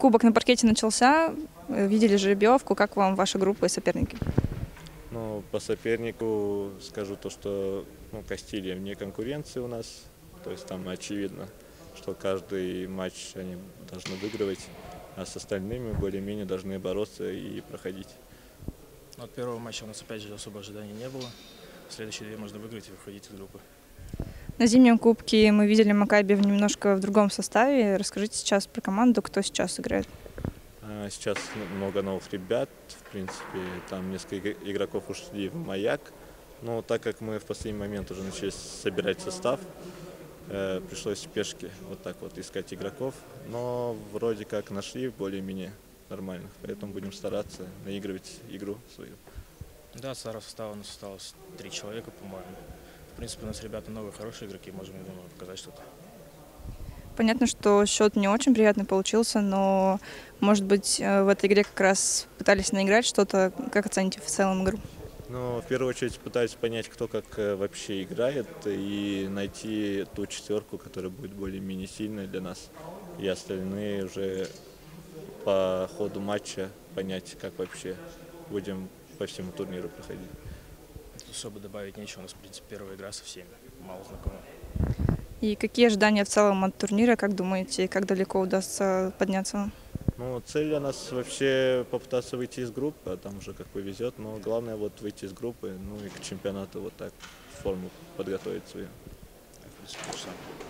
Кубок на паркете начался, видели жеребьевку. Как вам ваша группа и соперники? Ну, по сопернику скажу то, что Кастилья вне конкуренции у нас. То есть там очевидно, что каждый матч они должны выигрывать, а с остальными более-менее должны бороться и проходить. От первого матча у нас опять же особо ожиданий не было. Следующие две можно выиграть и выходить из группы. На зимнем кубке мы видели Макаби немножко в другом составе. Расскажите сейчас про команду, кто сейчас играет. Сейчас много новых ребят, в принципе, там несколько игроков ушли в Маяк. Но так как мы в последний момент уже начали собирать состав, пришлось в спешке вот так вот искать игроков. Но вроде как нашли более-менее нормальных, поэтому будем стараться наигрывать игру свою. Да, старого состава у нас осталось 3 человека, по-моему. В принципе, у нас ребята новые, хорошие игроки, можем, я думаю, показать что-то. Понятно, что счет не очень приятный получился, но, может быть, в этой игре как раз пытались наиграть что-то. Как оцените в целом игру? Но в первую очередь пытаюсь понять, кто как вообще играет, и найти ту четверку, которая будет более-менее сильной для нас. И остальные уже по ходу матча понять, как вообще будем по всему турниру проходить. Тут особо добавить нечего, у нас, в принципе, первая игра со всеми, мало знакомы. И какие ожидания в целом от турнира? Как думаете, как далеко удастся подняться? Ну, цель у нас вообще попытаться выйти из группы, а там уже как повезет. Но главное вот выйти из группы, ну и к чемпионату вот так форму подготовить свою. В принципе, то же самое.